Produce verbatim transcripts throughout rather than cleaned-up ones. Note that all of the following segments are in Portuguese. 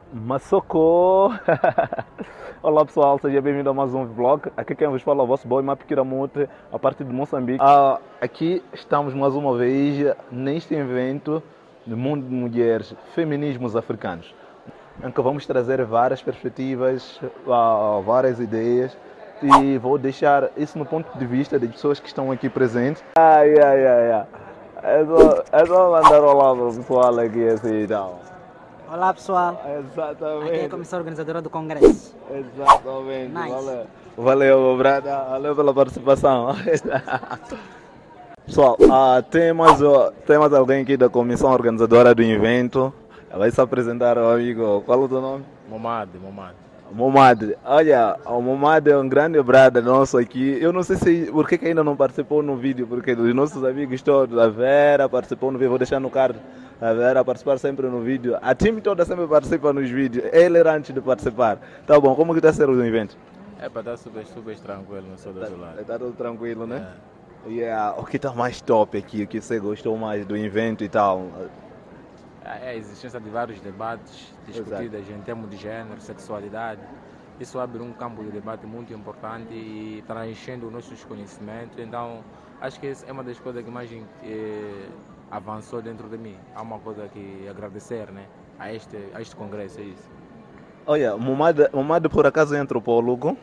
Massocou! Olá pessoal, seja bem-vindo a mais um vlog. Aqui quem vos fala é o vosso boy Mapikiramute, a partir de Moçambique. Ah, aqui estamos mais uma vez neste evento do mundo de mulheres, feminismos africanos, em que vamos trazer várias perspectivas, ah, várias ideias e vou deixar isso no ponto de vista das pessoas que estão aqui presentes. Ai, ai, ai, ai. É só, é só mandar olá para o pessoal aqui assim e tal. Olá pessoal, Exatamente. aqui é a comissão organizadora do congresso. Exatamente. Nice. Valeu. Valeu, meu brother. Valeu pela participação. Pessoal, ah, tem, mais, ó, tem mais alguém aqui da comissão organizadora do evento. Vai se apresentar, o amigo. Qual é o teu nome? Momad, Momad. Momad. Olha, o Momad é um grande brother nosso aqui. Eu não sei se por que que ainda não participou no vídeo, porque os nossos amigos todos, a Vera participou no vídeo, vou deixar no card. A Vera participar sempre no vídeo. A time toda sempre participa nos vídeos. Ele era antes de participar. Tá bom, como que está sendo o evento? É para estar super, super tranquilo, não sou do outro lado. Tá tudo tranquilo, né? É. Yeah. O que tá mais top aqui? O que você gostou mais do evento e tal? É a existência de vários debates discutidos em termos de gênero, sexualidade. Isso abre um campo de debate muito importante e está enchendo os nossos conhecimentos. Então, acho que essa é uma das coisas que mais eh, avançou dentro de mim. Há uma coisa que agradecer, né, a este, a este congresso, é isso. Olha, Momad, Momad por acaso é antropólogo.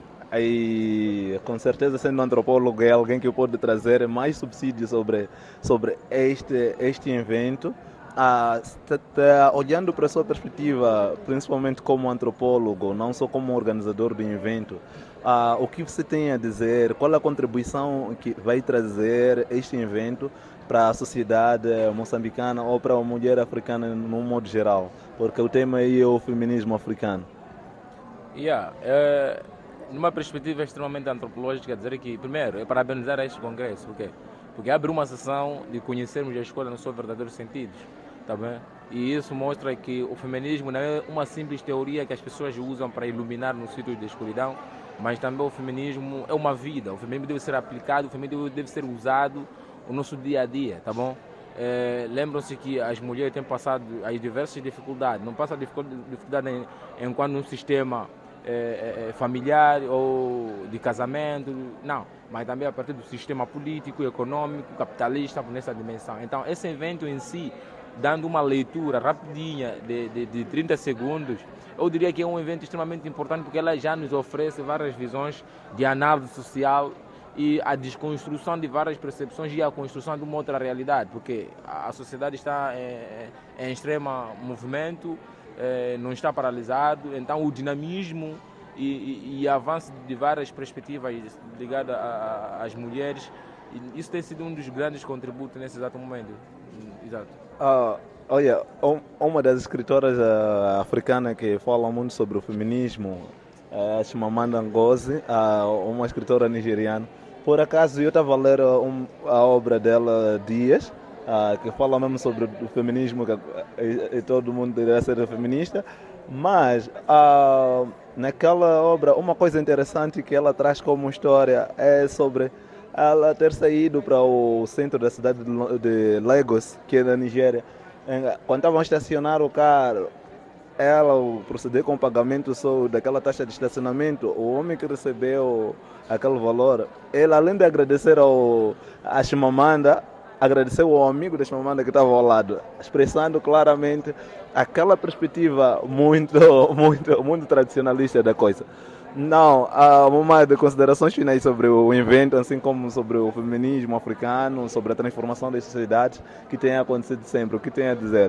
E com certeza, sendo antropólogo, é alguém que pode trazer mais subsídios sobre, sobre este, este evento. Ah, tá, tá, olhando para a sua perspectiva, principalmente como antropólogo, não só como organizador do evento, ah, o que você tem a dizer? Qual a contribuição que vai trazer este evento para a sociedade moçambicana ou para a mulher africana no modo geral? Porque o tema aí é o feminismo africano. Yeah, é, numa perspectiva extremamente antropológica, dizer que, primeiro, é parabenizar este congresso. Por quê? Porque abre uma sessão de conhecermos a escola nos seus verdadeiros sentidos. Tá bem? E isso mostra que o feminismo não é uma simples teoria que as pessoas usam para iluminar no sítio de escuridão, mas também o feminismo é uma vida. O feminismo deve ser aplicado, o feminismo deve ser usado no nosso dia a dia, tá bom? É, lembram-se que as mulheres têm passado as diversas dificuldades, não passa dificuldade em, enquanto no sistema é, é, familiar ou de casamento, não, mas também a partir do sistema político, econômico, capitalista, nessa dimensão. Então, esse evento em si, dando uma leitura rapidinha de, de, de trinta segundos, eu diria que é um evento extremamente importante porque ela já nos oferece várias visões de análise social e a desconstrução de várias percepções e a construção de uma outra realidade, porque a sociedade está em, em extremo movimento, não está paralisado, então o dinamismo e, e, e avanço de várias perspectivas ligadas às mulheres, isso tem sido um dos grandes contributos nesse exato momento. Exato. Ah, olha, uma das escritoras uh, africanas que fala muito sobre o feminismo é a Chimamanda Ngozi, uh, uma escritora nigeriana. Por acaso eu estava a ler um, a obra dela Dias, uh, que fala mesmo sobre o feminismo, que e, e todo mundo deveria ser feminista, mas uh, naquela obra uma coisa interessante que ela traz como história é sobre ela ter saído para o centro da cidade de Lagos, que é na Nigéria. Quando estavam a estacionar o carro, ela proceder com o pagamento só daquela taxa de estacionamento, o homem que recebeu aquele valor, ele além de agradecer ao, a Chimamanda, agradeceu ao amigo da Chimamanda que estava ao lado, expressando claramente aquela perspectiva muito, muito, muito tradicionalista da coisa. Não, há uma de considerações finais sobre o evento, assim como sobre o feminismo africano, sobre a transformação das sociedades que tem acontecido sempre. O que tem a dizer?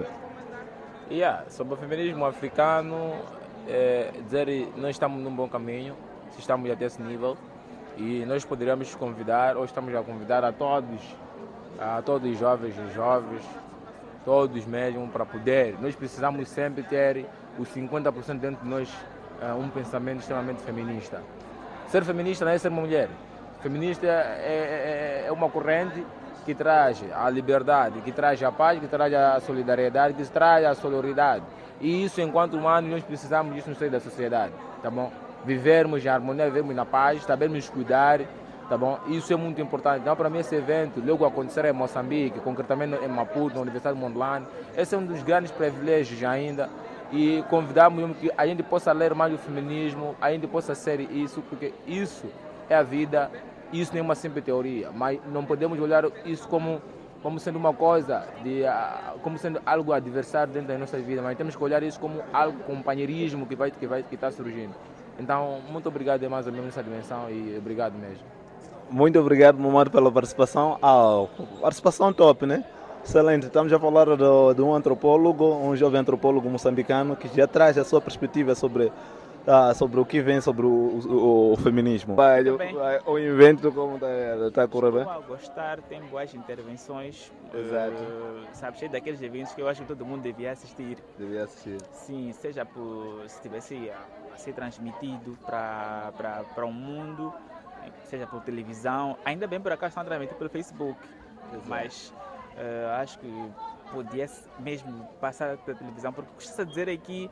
Yeah, sobre o feminismo africano, é, dizer nós estamos num bom caminho, estamos até esse nível e nós poderíamos convidar, ou estamos a convidar a todos, a todos os jovens e jovens, todos mesmo, para poder. Nós precisamos sempre ter os cinquenta por cento dentro de nós. Um pensamento extremamente feminista. Ser feminista não é ser uma mulher. Feminista é, é, é uma corrente que traz a liberdade, que traz a paz, que traz a solidariedade, que traz a sororidade. E isso, enquanto humanos, nós precisamos disso no seio da sociedade, tá bom? Vivermos em harmonia, vivermos na paz, sabermos cuidar, tá bom? Isso é muito importante. Então, para mim, esse evento, logo acontecer em Moçambique, concretamente em Maputo, na Universidade de Mondlane, esse é um dos grandes privilégios ainda. e convidamos mesmo que a gente possa ler mais o feminismo, a gente possa ser isso, porque isso é a vida, isso não é uma simples teoria, mas não podemos olhar isso como, como sendo uma coisa, de, uh, como sendo algo adversário dentro das nossas vidas, mas temos que olhar isso como algo, companheirismo que vai que vai que está surgindo. Então, muito obrigado mais ou menos nessa dimensão e obrigado mesmo. Muito obrigado, Momar, pela participação. Ah, participação top, né? Excelente. Estamos a falar de, de um antropólogo, um jovem antropólogo moçambicano que já traz a sua perspectiva sobre, ah, sobre o que vem sobre o, o, o feminismo. Vai, vai, o evento como está tá a correr bem? Estou a gostar, tem boas intervenções. Exato. Uh, sabes, é daqueles eventos que eu acho que todo mundo devia assistir. Devia assistir. Sim, seja por, se tivesse a, a ser transmitido para o mundo, seja por televisão. Ainda bem por acaso estão transmitidos pelo Facebook. Exato. Mas uh, acho que podia mesmo passar pela televisão, porque o que está a dizer aqui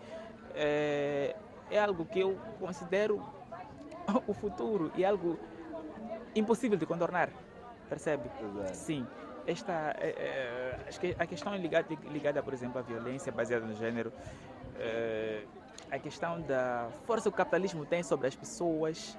é, é algo que eu considero o futuro e algo impossível de contornar, percebe? Exato. Sim. Esta, é, é, acho que a questão ligada, ligada, por exemplo, à violência baseada no género, é, a questão da força que o capitalismo tem sobre as pessoas,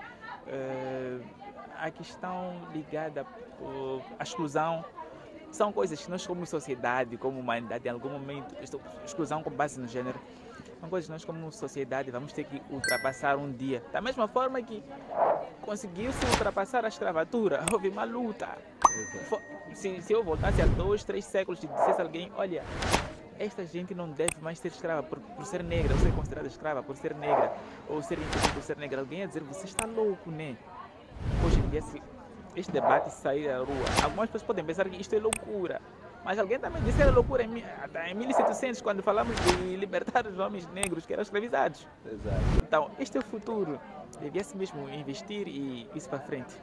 é, a questão ligada à exclusão, são coisas que nós como sociedade, como humanidade, em algum momento, exclusão com base no género, são coisas que nós como sociedade vamos ter que ultrapassar um dia. Da mesma forma que conseguiu-se ultrapassar a escravatura, houve uma luta. Se, se eu voltasse a dois, três séculos e dissesse a alguém, olha, esta gente não deve mais ser escrava por, por ser negra, ou ser considerada escrava por ser negra, ou ser infeliz por ser negra, alguém ia dizer, você está louco, né? Hoje em dia, se este debate sair à rua, algumas pessoas podem pensar que isto é loucura, mas alguém também disse que era loucura em, em mil e setecentos, quando falamos de libertar os homens negros que eram escravizados. Exato. Então, este é o futuro, devia-se mesmo investir e isso para frente.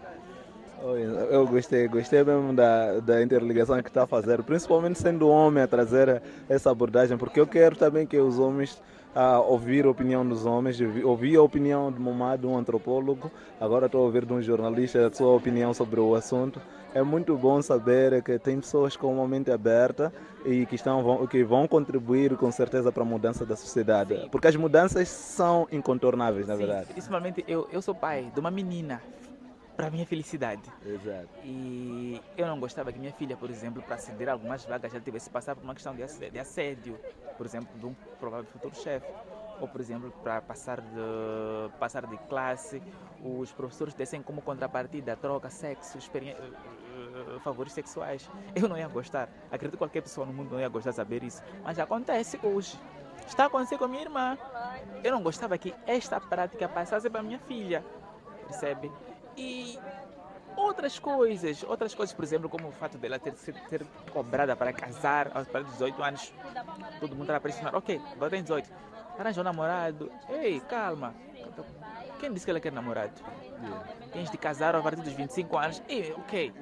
Eu gostei, gostei mesmo da, da interligação que está a fazer, principalmente sendo homem a trazer essa abordagem, porque eu quero também que os homens a ouvir a opinião dos homens, ouvir a opinião de Momar, de um antropólogo, agora estou a ouvir de um jornalista a sua opinião sobre o assunto. É muito bom saber que tem pessoas com uma mente aberta e que, estão, que vão contribuir com certeza para a mudança da sociedade. Sim. Porque as mudanças são incontornáveis, na Sim, verdade. Principalmente eu, eu sou pai de uma menina, para a minha felicidade. Exato. E eu não gostava que minha filha, por exemplo, para aceder a algumas vagas, já tivesse que passar por uma questão de assédio, de assédio, por exemplo, de um provável futuro chefe. Ou, por exemplo, para passar de, passar de classe, os professores dessem como contrapartida, troca, sexo, experiência, favores sexuais. Eu não ia gostar. Acredito que qualquer pessoa no mundo não ia gostar de saber isso. Mas acontece hoje. Está acontecendo com a minha irmã. Eu não gostava que esta prática passasse para a minha filha. Percebe? E outras coisas, outras coisas, por exemplo, como o fato dela ter sido ter cobrada para casar aos dezoito anos. Todo mundo estava pressionado. Ok, agora tem dezoito. Arranja um namorado. Ei, calma. Quem disse que ela quer namorado? Yeah. Tens de casar a partir dos vinte e cinco anos. Ei, ok.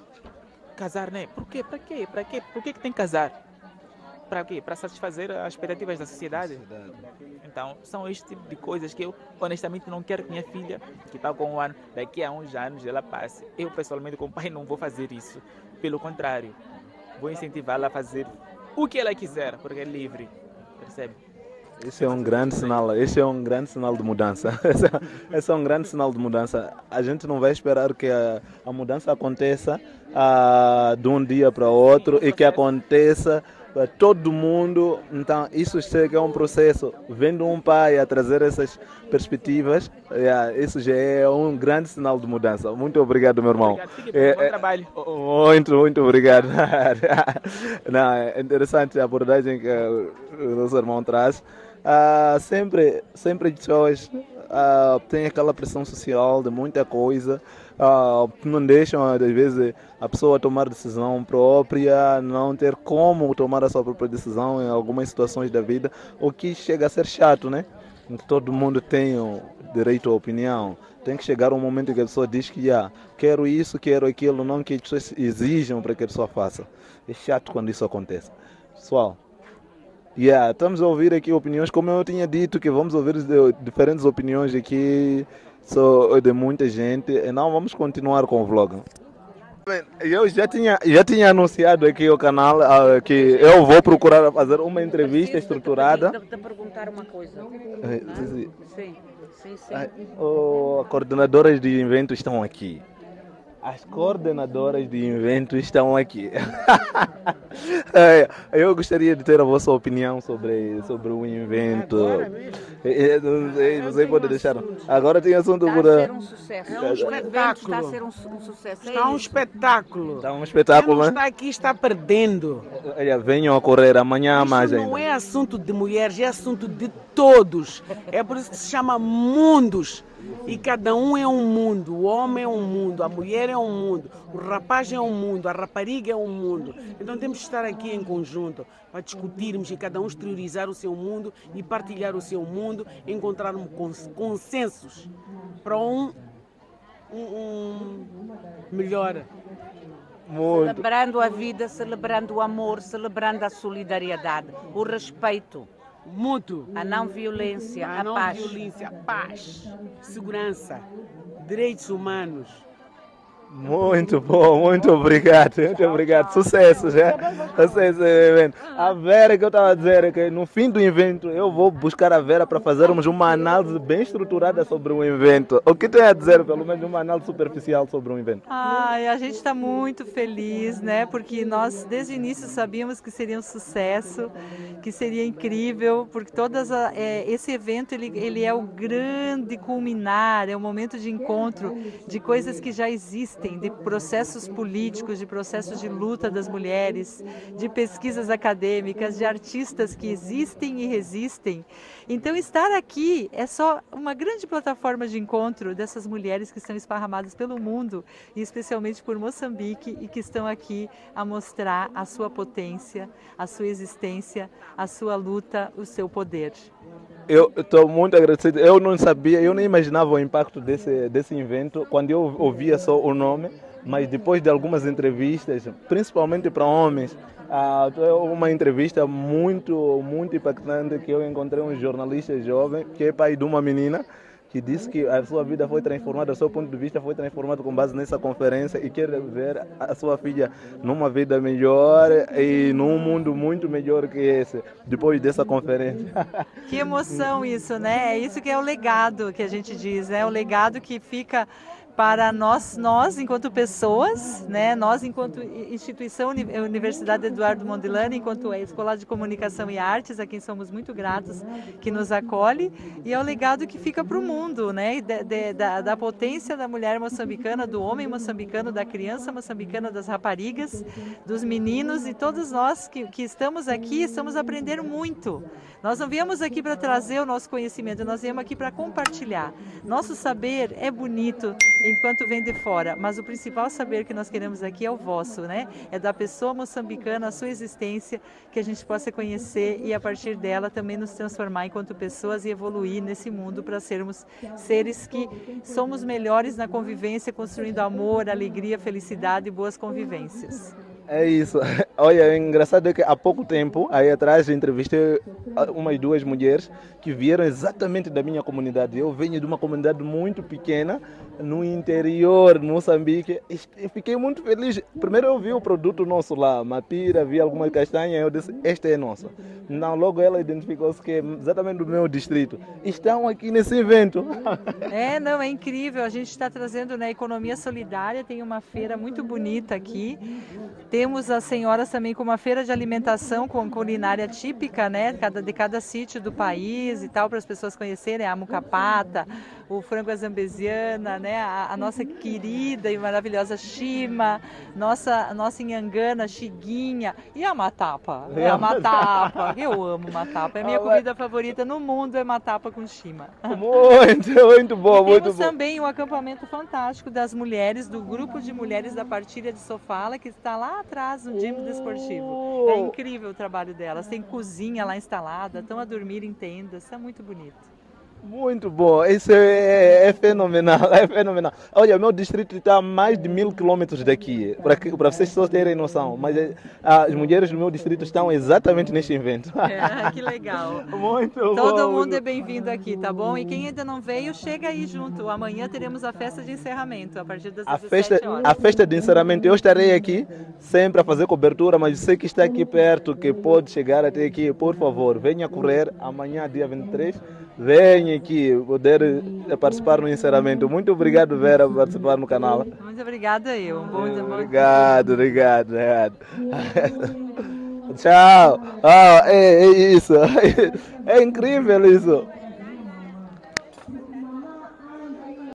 Casar, né? Por quê? Para quê? Para quê? Por que que tem que casar? Para quê? Para satisfazer as expectativas da sociedade. Então, são este tipo de coisas que eu, honestamente, não quero que minha filha, que está com um ano, daqui a uns anos ela passe. Eu, pessoalmente, como pai, não vou fazer isso. Pelo contrário, vou incentivá-la a fazer o que ela quiser, porque é livre. Percebe? Esse é um grande sinal, esse é um grande sinal de mudança. Esse é um grande sinal de mudança. A gente não vai esperar que a, a mudança aconteça uh, de um dia para outro e que aconteça para todo mundo. Então isso chega a um processo. Vendo um pai a trazer essas perspectivas, yeah, isso já é um grande sinal de mudança. Muito obrigado, meu irmão. Obrigado, é, bom trabalho. Muito, muito obrigado. Não, é interessante a abordagem que o nosso irmão traz. Uh, sempre, sempre pessoas uh, têm aquela pressão social de muita coisa, uh, não deixam às vezes a pessoa tomar decisão própria, não ter como tomar a sua própria decisão em algumas situações da vida, o que chega a ser chato, né? Todo mundo tem o direito à opinião. Tem que chegar um momento em que a pessoa diz que ah, quero isso, quero aquilo, não que as pessoas exijam para que a pessoa faça. É chato quando isso acontece. Pessoal, yeah, estamos a ouvir aqui opiniões, como eu tinha dito, que vamos ouvir diferentes opiniões aqui de muita gente. E não, vamos continuar com o vlog. Eu já tinha, já tinha anunciado aqui o canal uh, que eu vou procurar fazer uma entrevista estruturada. De, de perguntar uma coisa. Eh, sim, sim. Sim, sim, sim. Ah, oh, coordenadoras de eventos estão aqui. As coordenadoras de eventos estão aqui. É, eu gostaria de ter a vossa opinião sobre, sobre o evento. É, não sei, você pode deixar. Agora tem assunto Está a para. ser um sucesso. É um O evento espetáculo. está a ser um, su- um sucesso. Está um É isso. espetáculo. Está um Quem espetáculo, não né? está aqui está perdendo. Olha, venham a correr amanhã há mais Isso não ainda. é assunto de mulheres, é assunto de todos. É por isso que se chama mundos. E cada um é um mundo. O homem é um mundo, a mulher é um mundo, o rapaz é um mundo, a rapariga é um mundo. Então temos que estar aqui em conjunto para discutirmos e cada um exteriorizar o seu mundo e partilhar o seu mundo, encontrarmos cons- consensos para um, um, um melhor. Muito. Celebrando a vida, celebrando o amor, celebrando a solidariedade, o respeito, Mútuo. a não violência, A a não paz. violência, paz, segurança, direitos humanos. Muito bom, muito obrigado, muito obrigado. Sucesso, já. Sucesso no evento. A Vera, que eu estava a dizer, é que no fim do evento eu vou buscar a Vera para fazermos uma análise bem estruturada sobre o evento. O que tem a dizer, pelo menos uma análise superficial sobre o evento? Ai, a gente está muito feliz, né? Porque nós desde o início sabíamos que seria um sucesso, que seria incrível, porque todas a, é, esse evento ele, ele é o grande culminar, é o momento de encontro de coisas que já existem, de processos políticos, de processos de luta das mulheres, de pesquisas acadêmicas, de artistas que existem e resistem. Então estar aqui é só uma grande plataforma de encontro dessas mulheres que estão esparramadas pelo mundo, e especialmente por Moçambique, e que estão aqui a mostrar a sua potência, a sua existência, a sua luta, o seu poder. Eu estou muito agradecido. Eu não sabia, eu nem imaginava o impacto desse, desse evento quando eu ouvia só o nome, mas depois de algumas entrevistas, principalmente para homens, ah, uma entrevista muito, muito impactante que eu encontrei um jornalista jovem que é pai de uma menina que disse que a sua vida foi transformada, o seu ponto de vista foi transformado com base nessa conferência e quer ver a sua filha numa vida melhor e num mundo muito melhor que esse, depois dessa conferência. Que emoção isso, né? É isso que é o legado que a gente diz, é o legado que fica para nós, nós enquanto pessoas, né? Nós enquanto instituição Universidade Eduardo Mondlane, enquanto Escola de Comunicação e Artes, a quem somos muito gratos, que nos acolhe, e é o legado que fica para o mundo, né? De, de, da, da potência da mulher moçambicana, do homem moçambicano, da criança moçambicana, das raparigas, dos meninos, e todos nós que, que estamos aqui, estamos a aprender muito. Nós não viemos aqui para trazer o nosso conhecimento, nós viemos aqui para compartilhar. Nosso saber é bonito enquanto vem de fora, mas o principal saber que nós queremos aqui é o vosso, né? É da pessoa moçambicana, a sua existência, que a gente possa conhecer e a partir dela também nos transformar enquanto pessoas e evoluir nesse mundo para sermos seres que somos melhores na convivência, construindo amor, alegria, felicidade e boas convivências. É isso. Olha, é engraçado é que há pouco tempo, aí atrás, entrevistei umas duas mulheres que vieram exatamente da minha comunidade. Eu venho de uma comunidade muito pequena, no interior, no Moçambique. E fiquei muito feliz. Primeiro eu vi o produto nosso lá, mapira, vi algumas castanhas, eu disse, esta é nossa. Não, logo ela identificou-se que é exatamente do meu distrito. Estão aqui nesse evento. É, não, é incrível. A gente está trazendo, né, economia solidária, tem uma feira muito bonita aqui. Temos as senhoras também com uma feira de alimentação com culinária típica, né, cada, de cada sítio do país e tal, para as pessoas conhecerem a mucapata, o frango à zambesiana, né, a, a nossa querida e maravilhosa chima, nossa, nossa inhangana, xiguinha e a matapa. É a matapa. Eu amo matapa. É a minha comida favorita no mundo, é matapa com chima. Muito, muito bom, e muito temos bom. também um acampamento fantástico das mulheres, do grupo de mulheres da Partilha de Sofala, que está lá atrás no gym desportivo. É incrível o trabalho delas. Tem cozinha lá instalada, estão a dormir em tendas, é muito bonito. Muito bom, isso é, é fenomenal, é fenomenal. Olha, meu distrito está a mais de mil quilômetros daqui, para, que- para vocês só terem noção, mas eh, as mulheres do meu distrito estão exatamente neste evento. É, que legal. Muito bom. Todo mundo muito é bem-vindo aqui, tá bom? E quem ainda não veio, chega aí junto. Amanhã teremos a festa de encerramento, a partir das A dezessete festa, horas. a festa de encerramento, eu estarei aqui sempre a fazer cobertura, mas você que está aqui perto, que pode chegar até aqui, por favor, venha correr amanhã, dia vinte e três, venha aqui poder eh, participar no encerramento. Muito obrigado, Vera, por participar no canal. Muito obrigada, eu. Um bom, bom Obrigado, obrigado, obrigado. Tchau. Ah, é, é isso. É incrível isso.